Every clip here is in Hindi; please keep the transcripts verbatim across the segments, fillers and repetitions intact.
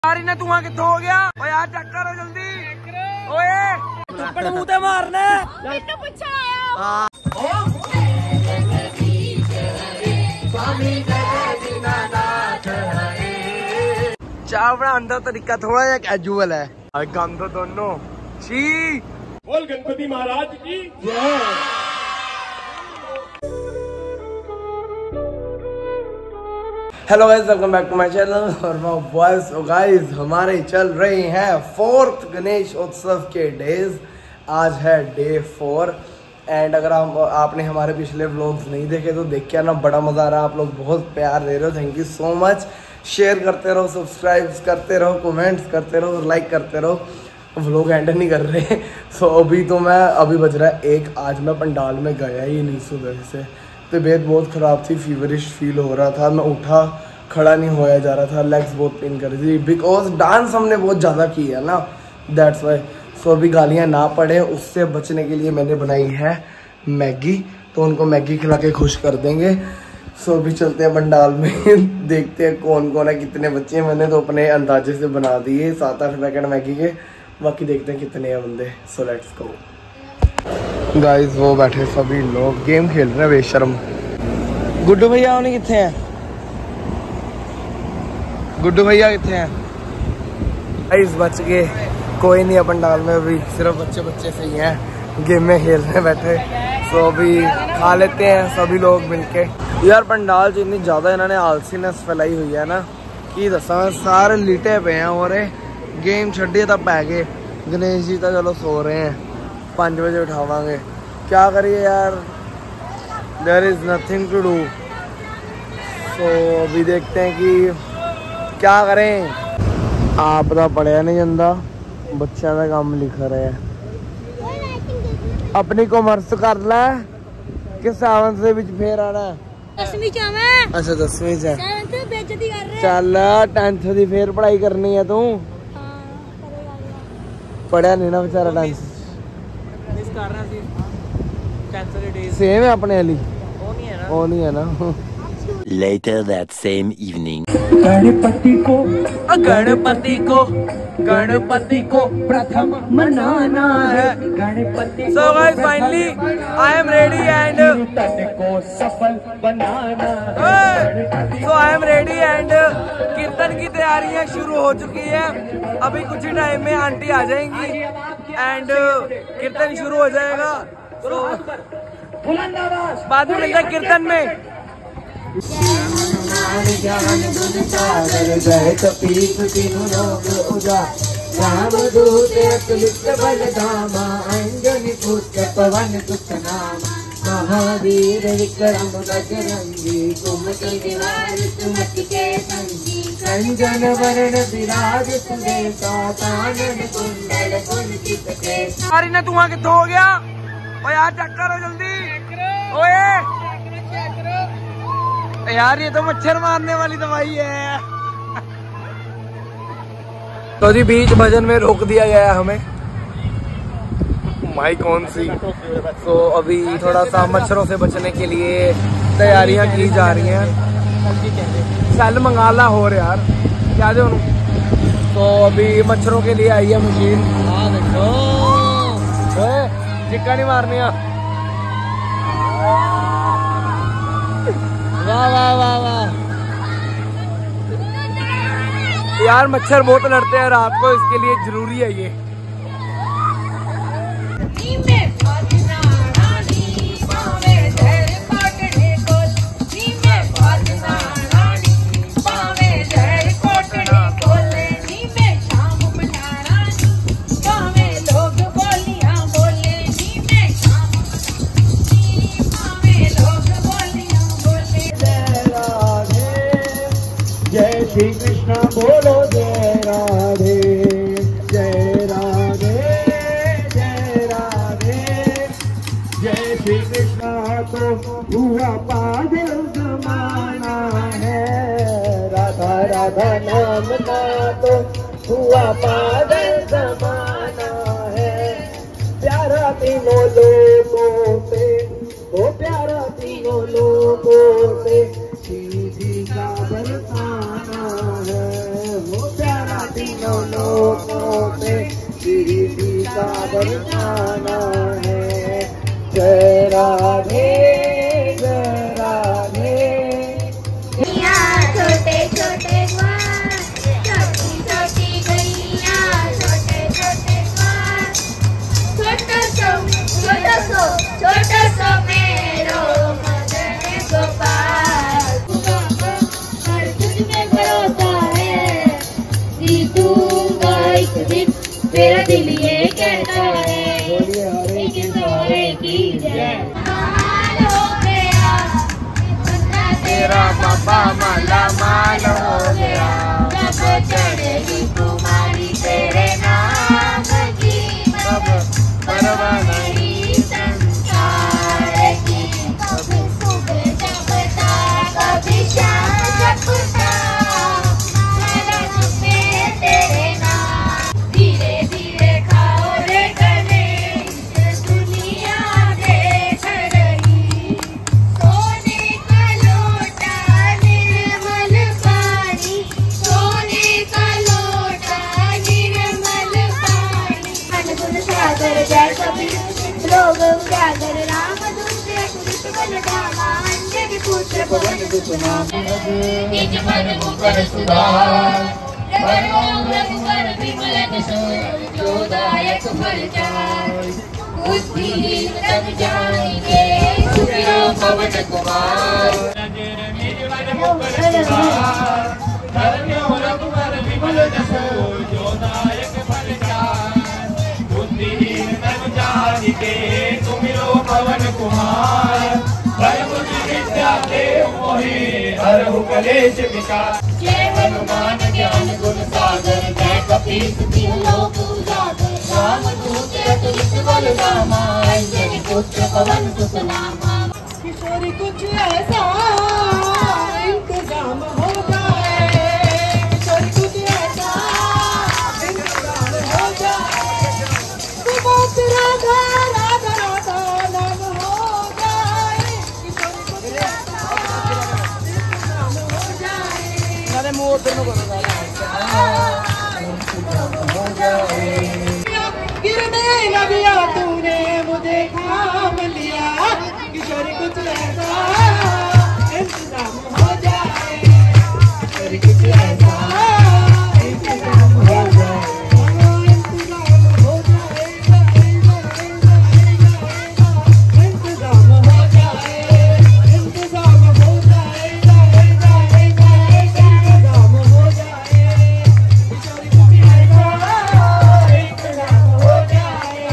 सारी ने धुआं कित्थों हो गया? ओ यार चेक करो जल्दी। ओए थप्पड़ मुंह ते मारना। मैंने पूछा आया। चाय बनाने का तरीका थोड़ा सा कैजुअल है। गंद तो दोनों छी। बोल गणपति महाराज की जय। Hello guys, welcome back to my channel और मैं बॉयज। गाइस हमारे चल रहे हैं फोर्थ गणेश उत्सव के डेज। आज है डे फोर एंड अगर हम आपने हमारे पिछले व्लॉग्स नहीं देखे तो देख के आना, बड़ा मजा आ रहा है। आप लोग बहुत प्यार दे रहे हो, thank you so much. Share करते रहो, सब्सक्राइब करते रहो, कमेंट्स करते रहो, लाइक करते रहो। व्लॉग एंड नहीं कर रहे। सो so, अभी तो मैं अभी बज रहा है एक। आज मैं पंडाल में गया ही नहीं सुबह से, तबीयत बहुत ख़राब थी, फीवरिश फील हो रहा था। मैं उठा खड़ा नहीं होया जा रहा था, लेग्स बहुत पेन कर रही थी बिकॉज डांस हमने बहुत ज़्यादा की है ना, दैट्स वाई। सो अभी गालियाँ ना पड़े उससे बचने के लिए मैंने बनाई है मैगी, तो उनको मैगी खिला के खुश कर देंगे। सो अभी चलते हैं पंडाल में देखते हैं कौन कौन है, कितने बच्चे हैं। मैंने तो अपने अंदाजे से बना दिए सात आठ पैकेट मैगी के, बाकी देखते हैं कितने हैं बंदे। So let's go guys. वो बैठे सभी लोग गेम खेल रहे हैं बेशर्म। गुड्डू भैया उन्हें कितने हैं? गुड्डू भैया कितने हैं? गाइस बच गए, कोई नहीं है पंडाल में अभी, सिर्फ बच्चे बच्चे सही हैं, गेम में खेल रहे बैठे। तो अभी खा लेते हैं सभी लोग मिलके। यार पंडाल इतनी ज़्यादा इन्होंने आलसीनेस फैलाई हुई है ना कि दसा सारे लिटे पे हैं और गेम छड्डिए तब पै गए। गणेश जी तो चलो सो रहे हैं, पाँच बजे उठावांगे, क्या करिए यार, there is nothing to do. तो अभी देखते हैं कि क्या करें। आप तो पढ़िया नहीं जाता, बच्चों का काम लिख रहे हैं। अपनी कॉमर्स कर ला कि सेवंथ से विच फेर आना। दसवीं च मैं। अच्छा दसवीं च सेवंथ बेइज्जती कर रहे। चल टेंथ दी फेर पढ़ाई करनी है तू। हां करेगा। पढ़िया नहीं ना बेचारा, टेंथ मिस कर रहा सी टेंथ डे सेम है अपने वाली, वो नहीं है ना, वो नहीं है ना। Later that same evening. Ganpati को गणपति को गणपति को प्रथम मनाना है। Ganpati So guys, finally I am ready and तन को सफल बनाना। so I am ready and कीर्तन की तैयारियां शुरू हो चुकी है। अभी कुछ ही टाइम में आंटी आ जाएंगी एंड कीर्तन शुरू हो जाएगा। so बाद में मिलते हैं कीर्तन में। ज्ञान गुण सागर जय कपीस तीनों लोक उजाड़, राम दूत अतुलित बल धामा, अंजनी पुत्र पवन सुत नामा, महावीर विक्रम बजरंगी, कुमति निवार सुमति के संगी, संजन वरण विराज सुदेशा, कानन कुंडल कुंचित केसा। सारी ने धुआं कित्थों हो गया? ओ यार चेक करो जल्दी। ओए यार ये तो मच्छर मारने वाली दवाई है। तो जी बीच भजन में रोक दिया गया है हमें, माई कौन सी। तो अभी थोड़ा सा मच्छरों से बचने के लिए तैयारियां की जा रही हैं। सेल मंगाला हो रहा यार, क्या दे उन्होंने। तो अभी मच्छरों के लिए आई है मशीन। हाँ देखो चिक्का नहीं मारनी। वाह वाह वाह वाह यार, मच्छर बहुत लड़ते हैं रात को, इसके लिए जरूरी है ये। श्री कृष्ण बोलो जय राधे, जय राधे, जय राधे, जय श्री कृष्ण तो हुआ पागल जमाना है, राधा राधा नाम का तो हुआ पागल जमाना है, प्यारा तीनों लोगों से, वो प्यारा तीनों लोगों से, सीधी का बरसाना है, वो प्यारा तीनों लोकों पे गिरिधि का बरसाना है। जय राधे जय राधे। छोटे छोटे ग्वार, छोटी छोटी गैया, छोटे छोटे ग्वार, छोटा सो छोटा सो छोटा सो मेरो मदन गोपाल। हर तुझ में भरोसा है, जीतूंगा एक दिन, मेरा दिल ये कहता है, लेकिन सौरे की जय। तेरा बाबा माला माल हो गया, जब चढ़ेगी तुम्हारी तेरे नाम की, तब परवाह नहीं संसार की। कभी सुबह जपता कभी शाम जपता, शरण में तेरे नाम। धीरे धीरे खाओ रे गणेश, दुनिया देख रही। सोने का लोटा निर्मल पानी, सोने का लोटा निर्मल पानी। अनगुण सागर जय कबीर, लोग उजागर राम दूत अतुलित बलधामा, अंजनी पुत्र पवन सुत नाम। निज मन मुकर सुधार, बरनो रघुवर विमल जसु, जो दायक फल चार। बुद्धिहीन तब जानिके, सुखियो पवन कुमार। निज मन मुकर सुधार, बरनो रघुवर विमल जसु, जो दायक फल चार। बुद्धिहीन तब जानिके, सुखियो पवन कुमार। बल बुद्धि विद्या देव मोहि, हरहु कलेश विकार। जय हनुमान ज्ञान गुण सागर, जय कपीस तिहु लोक उजागर। राम दूत अतुलित बलधामा, अंजनी पुत्र पवन सुत नामा। किशोरी कुछ ऐसा इंतजाम हो जाए, किशोरी कुछ ऐसा इंतजाम हो जाए। सुबोध राधा राधा राधा नाम हो जाए, किशोरी कुछ ऐसा इंतजाम हो जाए। नाले मुंह उधर में करो हो जाए। गिरने न दिया तूने मुझे थाम लिया, किशोरी कुछ ऐसा इंतजाम हो जाए, किशोरी कुछ ऐसा इंतजाम हो जाए। इंतजाम हो जाएगा, इंतजाम हो जाए, इंतजाम हो जाएगा, इंतजाम हो जाए। किशोरी कुछ ऐसा इंतजाम हो जाए।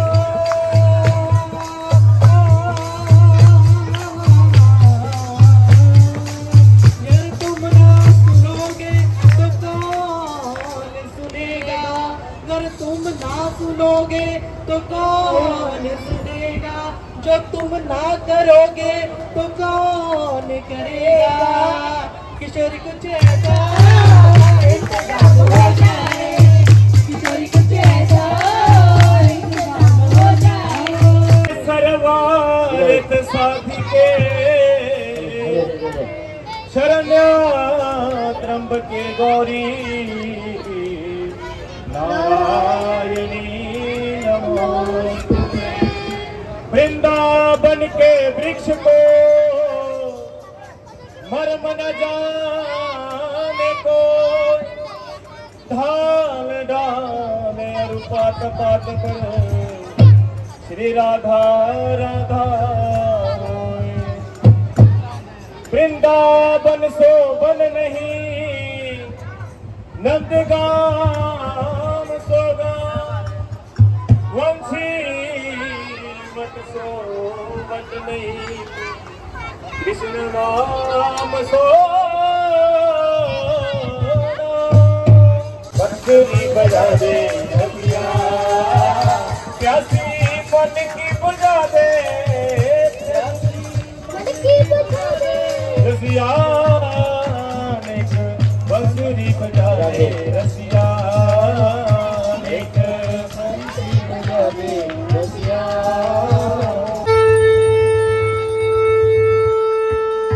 यार तुम ना सुनोगे तो कौन सुनेगा, अगर तुम ना सुनोगे तो कौन सुनेगा, जो तुम ना करोगे तो कौन करेगा। किशोरी कुछ ऐसा इंतजाम हो जाए, किशोरी कुछ ऐसा इंतजाम हो जाए। सर्वार्थ साधिके, शरण्य त्र्यंबके गौरी, नारायणी नमोस्तुते। वृंदावन के वृक्ष को मर्म न जाने को, ढाल डाल अरुपात पात कर, श्री राधा राधा होए। वृंदावन सो बन नहीं, नंदगाम सोगा, वंशी मत सो मत नहीं, कृष्ण नाम सो बंसुरी बजा दे रसिया, प्यासी मन की बुझा दे, मन की बुझा दे रसिया नेक बंसुरी बजा दे, रसिया नेक बंसुरी बजा दे, रसिया।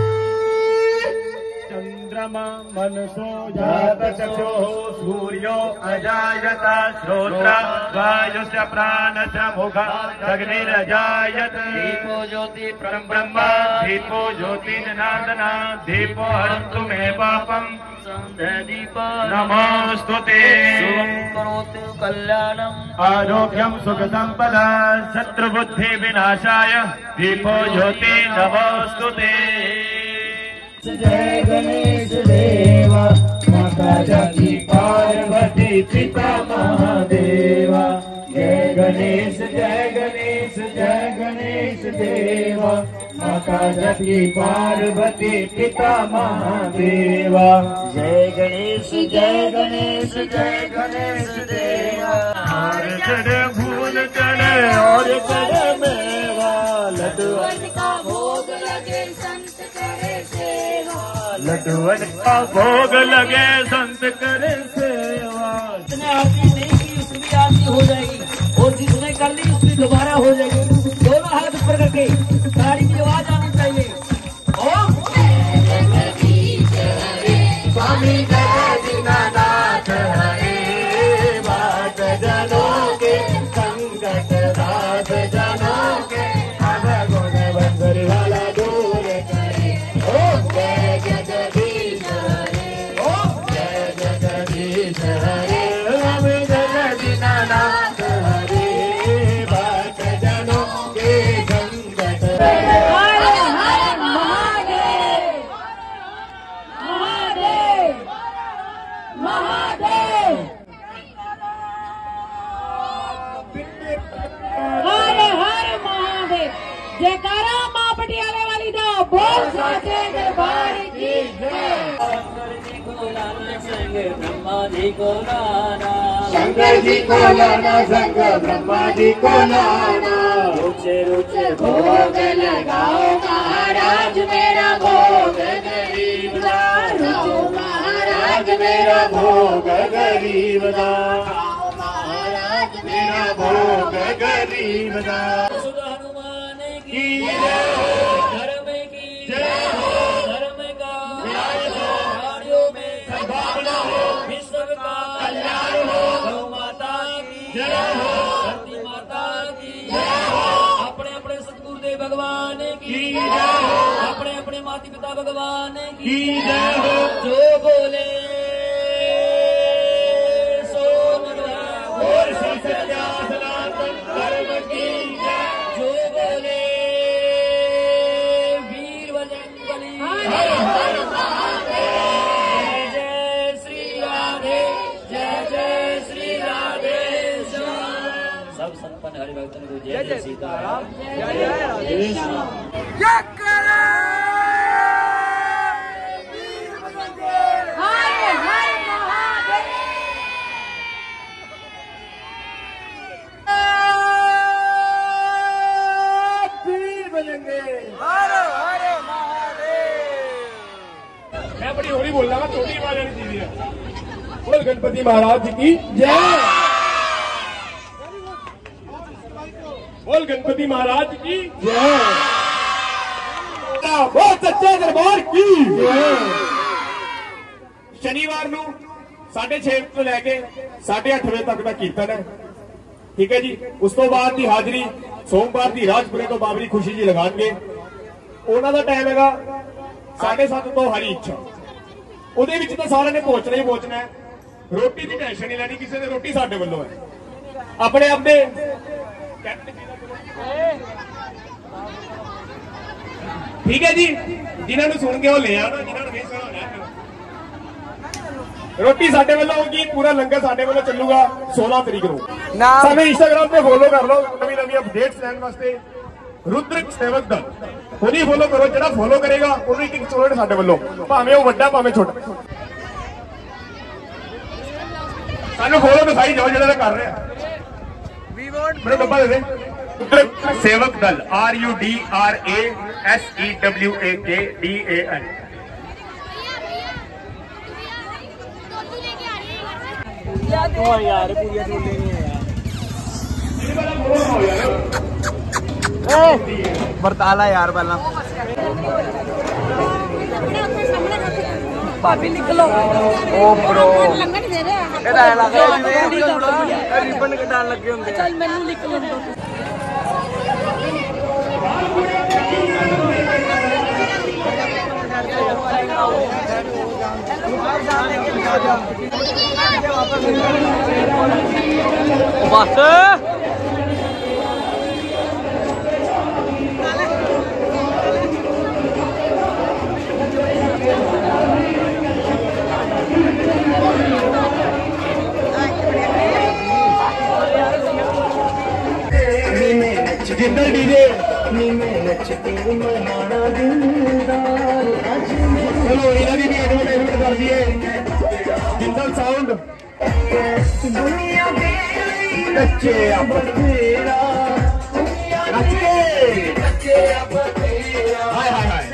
चंद्रमा मनसो जात चक्षुः सूर्यो अजायत श्रोत्र वायुस्य प्राणस्य मुख अग्निरजायत दीपो ज्योति परम ब्रह्म दीपो ज्योति जनार्दन दीपो हरन्तु मे पापम दीप नमोस्तुते करोतु कल्याणम आरोग्यम सुख संपदा शत्रुबुद्धि विनाशाय दीपो ज्योति नमोस्तुते। जय गणेश देवा माता जाकी पार्वती पिता महादेवा जय गणेश जय गणेश जय गणेश देवा माता जाकी पार्वती पिता महादेवा जय गणेश जय गणेश जय गणेश देवा हार चढ़े फूल चढ़े और चढ़े मेवा लड्डुअन का भोग लगे संत करे सेवा लड्डुअन का भोग लगे संत करे सेवा। जिसने आरती नहीं की उसकी भी आरती हो जाएगी और जिसने कर ली उसकी दोबारा हो जाएगी। दोनों हाथ ऊपर करके ताड़ी की आवाज आनी चाहिए। ओम स्वामी जगन्नाथ हरे बात जनों के संकट रात जनों के अब गुण बंदर वाला दूर करे। ओम जय जगदीश हरे ओम जय जगदीश हरे राम जगन्नाथ हरे बात जनों के संकट जयकारा मां पटियाले वाली दा बोल साचे दरबार की जय। ब्रह्मा जी को लाना शंकर जी को लाना शंकर ब्रह्मा जी को लाना रुचे रुचे भोग लगाओ महाराज मेरा भोग गरीब दा रुचो महाराज मेरा भोग गरीब दा महाराज मेरा भोग गरीब दा हनुमान की धर्म की जय हो धर्म का न्याय हो कार्यों में सद्भावना हो विश्व का कल्याण हो गौ माता की जय हो धरती माता की जय हो अपने अपने सतगुरुदेव भगवान की की जय हो अपने अपने माता पिता भगवान की की जय हो जो बोले सो मनवा और श्री सत्या सनातन धर्म की जय जो बोले वीर बजरंगबली हर हर जय जय श्री राधे जय जय श्री राधे श्याम। सब संपन्न हरिभक्तों को जय जय सीताराम जय जय श्याम। हर हर महादेव। वीर बजेंगे। मैं बड़ी होली बोल रहा हूँ छोटी आवाज आनी चाहिए। बोल गणपति महाराज की जय बोल गणपति महाराज की जय बहुत सच्चे दरबार की शनिवार ਨੂੰ साढ़े छे ਤੋਂ ਲੈ ਕੇ साढ़े आठ ਵਜੇ ਤੱਕ ਦਾ ਕੀਰਤਨ ਹੈ। ਠੀਕ ਹੈ ਜੀ। ਉਸ ਤੋਂ ਬਾਅਦ ਦੀ ਹਾਜ਼ਰੀ ਸੋਮਵਾਰ ਦੀ ਰਾਜਪੁਰੇ ਤੋਂ ਬਾਬਰੀ ਖੁਸ਼ੀ ਜੀ ਲਗਾਣਗੇ। ਉਹਨਾਂ ਦਾ ਟਾਈਮ ਹੈਗਾ साढ़े सात ਤੋਂ ਹਰੀ ਇੱਛਾ। ਉਹਦੇ ਵਿੱਚ ਤਾਂ ਸਾਰਿਆਂ ਨੇ ਪਹੁੰਚਣਾ ਹੀ ਪਹੁੰਚਣਾ ਹੈ। ਰੋਟੀ ਦੀ ਟੈਨਸ਼ਨ ਨਹੀਂ ਲੈਣੀ ਕਿਸੇ ਦੇ ਰੋਟੀ ਸਾਡੇ ਵੱਲੋਂ ਹੈ। ਆਪਣੇ ਆਪਣੇ ਠੀਕ ਹੈ ਜੀ। ਜਿਨ੍ਹਾਂ ਨੂੰ ਸੁਣ ਕੇ ਉਹ ਲੈ ਆਣਾ ਜਿਨ੍ਹਾਂ ਨੂੰ ਨਹੀਂ ਸੁਣਾਉਣਾ ਰੋਟੀ ਸਾਡੇ ਵੱਲੋਂ ਹੋਗੀ। ਪੂਰਾ ਲੰਗਰ ਸਾਡੇ ਵੱਲੋਂ ਚੱਲੂਗਾ सोलह ਤਰੀਕ ਨੂੰ। ਸਾਨੂੰ ਇੰਸਟਾਗ੍ਰਾਮ ਤੇ ਫੋਲੋ ਕਰ ਲਓ ਨਵੀਂ ਨਵੀਂ ਅਪਡੇਟਸ ਲੈਣ ਵਾਸਤੇ। रुद्र सेवक दल ਉਹਦੀ ਫੋਲੋ ਕਰੋ। ਜਿਹੜਾ ਫੋਲੋ ਕਰੇਗਾ ਉਹਨੂੰ ਇੱਕ ਇੱਕ ਚੋਕਲੇਟ ਸਾਡੇ ਵੱਲੋਂ ਭਾਵੇਂ ਉਹ ਵੱਡਾ ਭਾਵੇਂ ਛੋਟਾ। ਸਾਨੂੰ ਫੋਲੋ ਦਿਖਾਈ ਜਾਓ ਜਿਹੜਾ ਕਰ ਰਿਹਾ। ਵੀ ਵਾਂਟ ਮੈਨੂੰ ਡੱਬਾ ਦੇ ਦੇ। Rudra Sevak Dal R U D R A S E W A K D A N. यार पूरी छोले नहीं है बरताला यार पहला भाभी निकलो ओ ब्रो लंगड़ दे रहे हैं। रिबन कटान लगे होंगे। चल मैनू लिख लो। बस जिंदल डीजे चलो इन्हें भी एडवर्टाइजमेंट कर दिए। जिंदल साउंड कच्चे हाय हाय हाय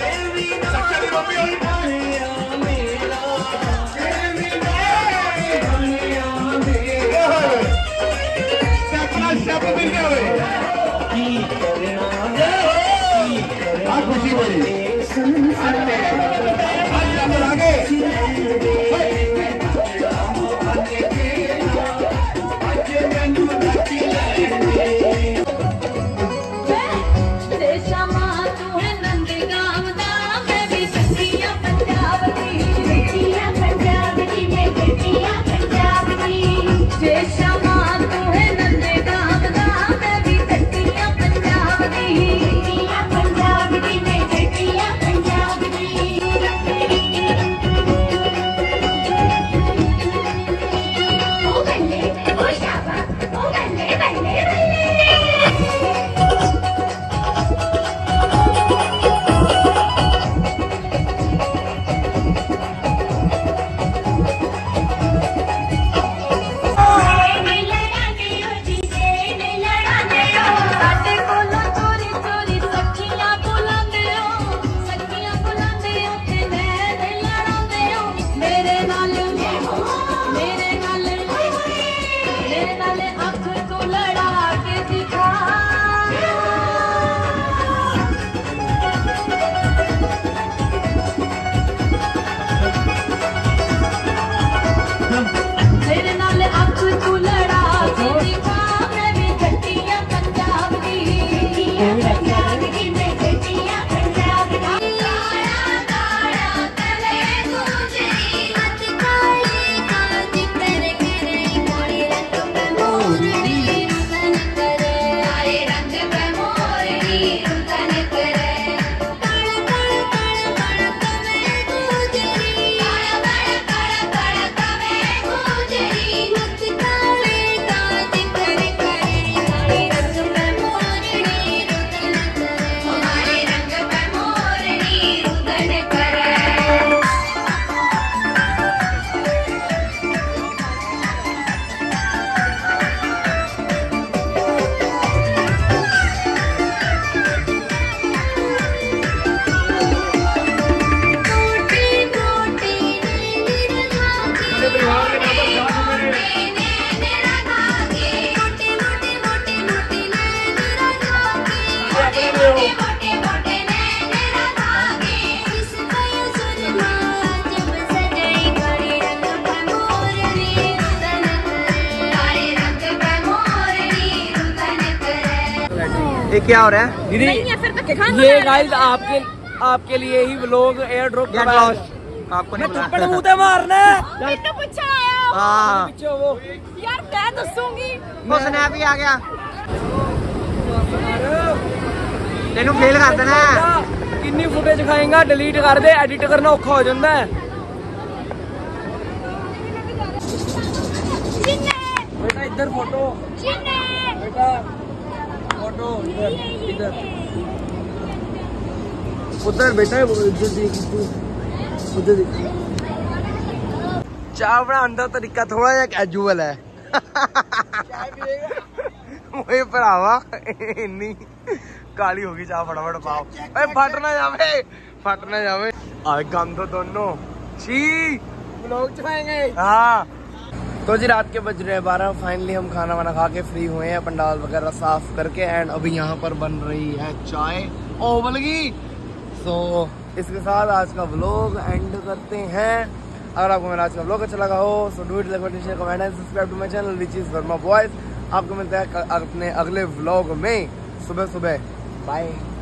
खुशी बड़ी आगे ये क्या हो रहा है दीदी? नहीं है फिर तो ये गाइस आपके आपके लिए ही व्लॉग एयर ड्रॉप कर रहा है। आपको नहीं थप्पड़ मुंह पे मारना है। मैंने पूछा आया हां वो यार मैं दसूंगी। वो स्नैप ही आ गया। तेनू फेल कर देना कितनी फुटेज खाएगा डिलीट कर दे एडिट करना औखा हो जाता है। बेटा इधर फोटो बेटा फोटो इधर इधर उधर बेटा उधर चाय बनाने का तरीका थोड़ा जा कैजुअल है। वही भरावा इन्नी काली होगी चाह फटाफट पाओ। अरे फट ना जावे फट ना जावे आए गंद तो दोनों छी व्लॉग चलाएंगे। हाँ तो जी रात के बज रहे हैं बारह। फाइनली हम खाना वाना खा के फ्री हुए हैं पंडाल वगैरह साफ करके एंड अभी यहाँ पर बन रही है चाय ओवल की। सो इसके साथ आज का व्लॉग एंड करते हैं। अगर आपको मेरा आज का ब्लॉग अच्छा लगा हो so do it like comment and subscribe to my channel which is Verma voice. आपको मिलता है अपने अगले व्लॉग में सुबह सुबह। बाय।